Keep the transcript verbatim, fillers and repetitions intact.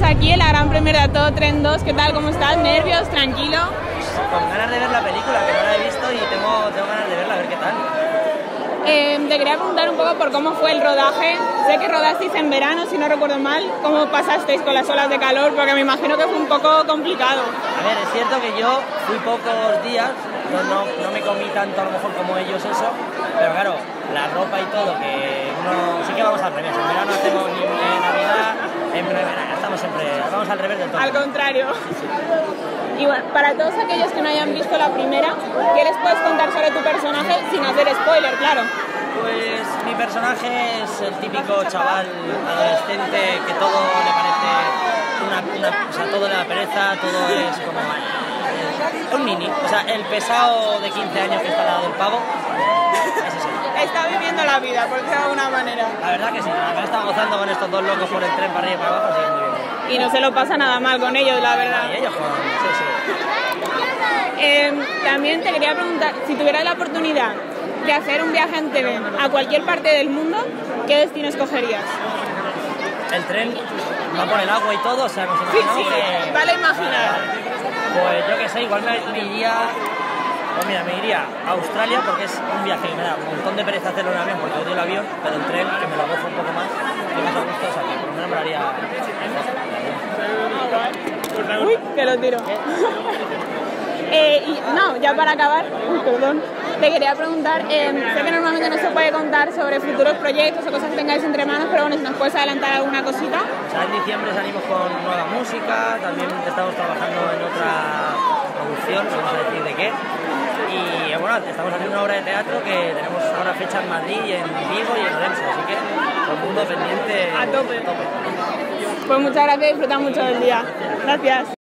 aquí en la Gran Premiere de A Todo Tren dos. ¿Qué tal? ¿Cómo estás? ¿Nervios? ¿Tranquilo? Con ganas de ver la película, que no la he visto y tengo, tengo ganas de verla, a ver qué tal. Eh, te quería preguntar un poco por cómo fue el rodaje. Sé que rodasteis en verano, si no recuerdo mal. ¿Cómo pasasteis con las olas de calor? Porque me imagino que fue un poco complicado. A ver, es cierto que yo fui pocos días, no, no, no me comí tanto a lo mejor como ellos eso, pero claro, la ropa y todo, que uno... Sí que vamos al revés, en verano hacemos ni en Navidad, en primavera estamos siempre... Vamos al revés del todo. Al contrario. Y bueno, para todos aquellos que no hayan visto la primera, ¿qué les puedes contar sobre tu personaje sin hacer spoiler, claro? Pues mi personaje es el típico chaval adolescente que todo le parece una, una o sea, todo le da pereza, todo es como eh, un mini, o sea, el pesado de quince años que está al lado del pavo, ese soy yo. Está viviendo la vida, por decirlo de alguna manera. La verdad que sí, la verdad está gozando con estos dos locos por el tren para arriba y para abajo, así que muy bien. Y no se lo pasa nada mal con ellos, la verdad. Y ellos con... sí, sí. Eh, también te quería preguntar, si tuvieras la oportunidad de hacer un viaje en tren a cualquier parte del mundo, ¿qué destino escogerías? El tren va por el agua y todo, o sea, nos Sí, imaginamos sí, que... vale imaginar. Pues yo que sé, igual me, me iría... Pues mira, me iría a Australia porque es un viaje que me da un montón de pereza hacerlo en avión porque odio el avión, pero el tren, que me lo gozo un poco más, que más a gusto, o sea, que por lo menos me lo haría... Uy, que lo tiro. eh, y no, ya para acabar, uy, perdón, te quería preguntar, eh, sé que normalmente no se puede contar sobre futuros proyectos o cosas que tengáis entre manos, pero bueno, si nos puedes adelantar alguna cosita. O sea, en diciembre salimos con nueva música, también estamos trabajando en otra producción, no vamos a decir de qué. Y bueno, estamos haciendo una obra de teatro que tenemos ahora fecha en Madrid, y en Vigo y en Orense, así que todo el mundo pendiente A tope. a tope. Pues muchas gracias y disfruta mucho del día. Gracias.